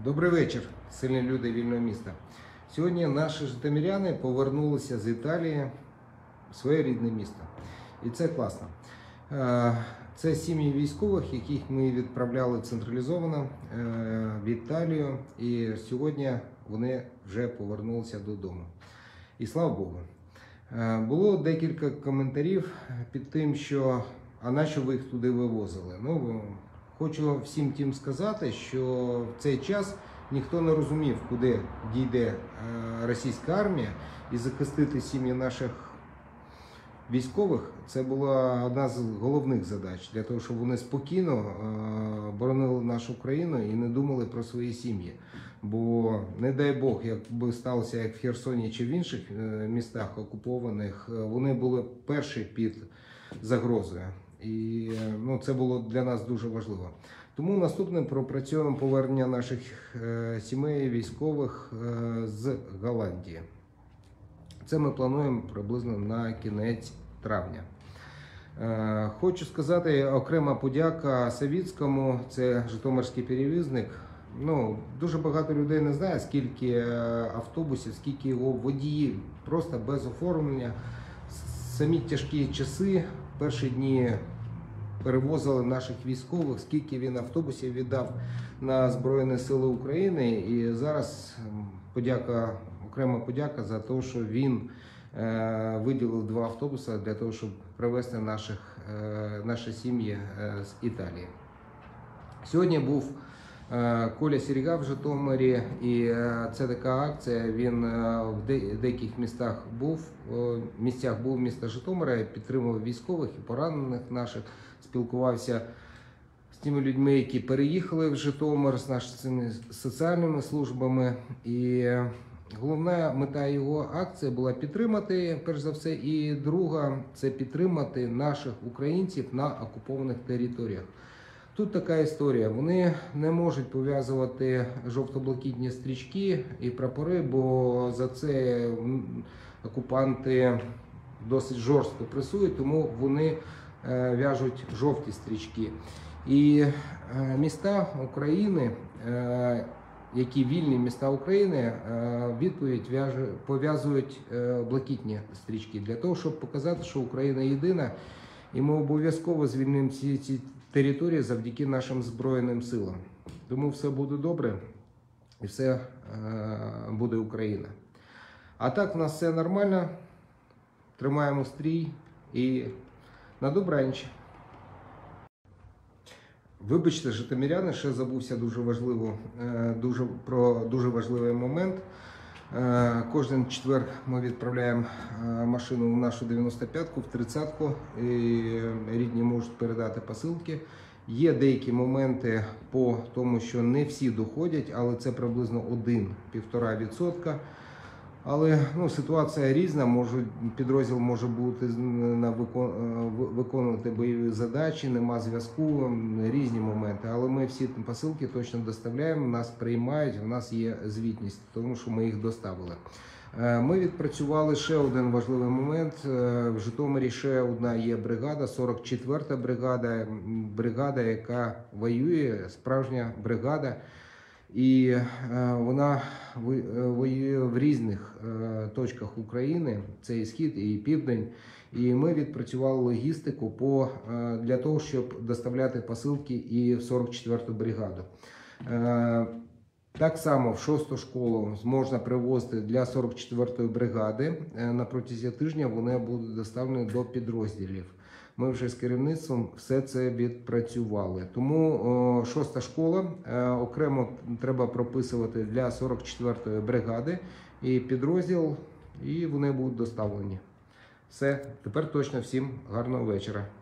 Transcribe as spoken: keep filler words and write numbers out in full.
Добрий вечір, сильні люди вільного міста. Сьогодні наші житомиряни повернулися з Італії в своє рідне місто. І це класно. Це сім'ї військових, яких ми відправляли централізовано в Італію. І сьогодні вони вже повернулися додому. І слава Богу. Було декілька коментарів під тим, що а нащо ви їх туди вивозили. Ну, хочу всім тим сказати, що в цей час ніхто не розумів, куди дійде російська армія, і захистити сім'ї наших військових – це була одна з головних задач, для того, щоб вони спокійно боронили нашу країну і не думали про свої сім'ї. Бо, не дай Бог, якби сталося як в Херсоні чи в інших містах окупованих, вони були перші під загрозою. І ну, це було для нас дуже важливо. Тому наступним пропрацюємо повернення наших е, сімей військових е, з Голландії. Це ми плануємо приблизно на кінець травня. Е, хочу сказати окрема подяка Савіцькому, це житомирський перевізник. Ну, дуже багато людей не знає, скільки автобусів, скільки його водіїв, просто без оформлення. Самі тяжкі часи, перші дні перевозили наших військових, скільки він автобусів віддав на Збройні Сили України. І зараз подяка, окрема подяка за те, що він е, виділив два автобуси для того, щоб привезти наших, е, наші сім'ї е, з Італії. Сьогодні був е, Коля Серега в Житомирі, і е, це така акція, він е, в де, деяких містах був, е, місцях був міста Житомира, підтримував військових і поранених наших, спілкувався з тими людьми, які переїхали в Житомир, з нашими соціальними службами. І головна мета його акції була підтримати, перш за все, і друга – це підтримати наших українців на окупованих територіях. Тут така історія, вони не можуть пов'язувати жовто-блакитні стрічки і прапори, бо за це окупанти досить жорстко пресують, тому вони в'яжуть жовті стрічки. І міста України, які вільні міста України, відповідь пов'язують блакитні стрічки, для того, щоб показати, що Україна єдина, і ми обов'язково звільнимо ці, ці території завдяки нашим Збройним силам. Тому все буде добре і все буде Україна. А так в нас все нормально, тримаємо стрій і на добраніч. Вибачте, житомиряни, ще забувся дуже важливо, дуже, про дуже важливий момент. Кожен четвер ми відправляємо машину в нашу дев'яносто п'ятку, в тридцятку, і рідні можуть передати посилки. Є деякі моменти по тому, що не всі доходять, але це приблизно один-півтора відсотка. Але ну, ситуація різна, може, підрозділ може бути на виконувати бойові задачі, нема зв'язку, різні моменти. Але ми всі посилки точно доставляємо, нас приймають, у нас є звітність, тому що ми їх доставили. Ми відпрацювали ще один важливий момент. В Житомирі ще одна є бригада, сорок четверта бригада, бригада, яка воює, справжня бригада. І вона воює в різних точках України, це і Схід, і Південь. І ми відпрацювали логістику по, для того, щоб доставляти посилки і в сорок четверту бригаду. Так само в шосту школу можна привозити для сорок четвертої бригади. На протязі тижня вони будуть доставлені до підрозділів. Ми вже з керівництвом все це відпрацювали. Тому о, шоста школа е, окремо треба прописувати для сорок четвертої бригади і підрозділ, і вони будуть доставлені. Все, тепер точно всім гарного вечора.